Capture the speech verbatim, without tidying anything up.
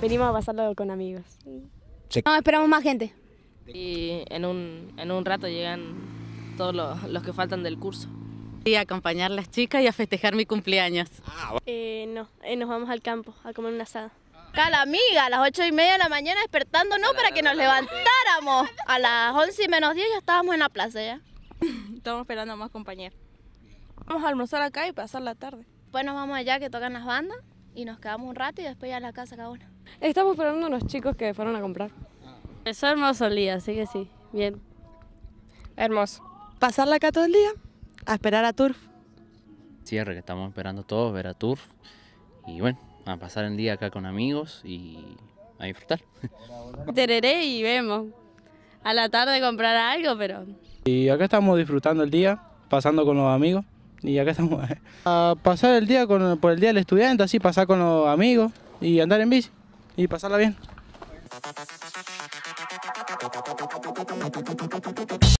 Venimos a pasarlo con amigos. Sí. No, esperamos más gente. Y en un, en un rato llegan todos los, los que faltan del curso. Y a acompañar a las chicas y a festejar mi cumpleaños. Eh, no, eh, nos vamos al campo a comer una asada. Acá la amiga, a las ocho y media de la mañana despertándonos para que nos levantáramos. A las once y menos diez ya estábamos en la plaza ya. Estamos esperando a más compañeros. Vamos a almorzar acá y pasar la tarde. Después nos vamos allá que tocan las bandas y nos quedamos un rato y después ya a la casa cada uno. Estamos esperando a unos chicos que fueron a comprar. Es hermoso el día, así que sí, bien. Hermoso. Pasarla acá todo el día, a esperar a Turf. Cierre que estamos esperando todos, ver a Turf. Y bueno, a pasar el día acá con amigos y a disfrutar. Tereré y vemos. A la tarde comprar algo, pero... Y acá estamos disfrutando el día, pasando con los amigos. Y acá estamos a pasar el día con, por el día del estudiante, así pasar con los amigos y andar en bici y pasarla bien.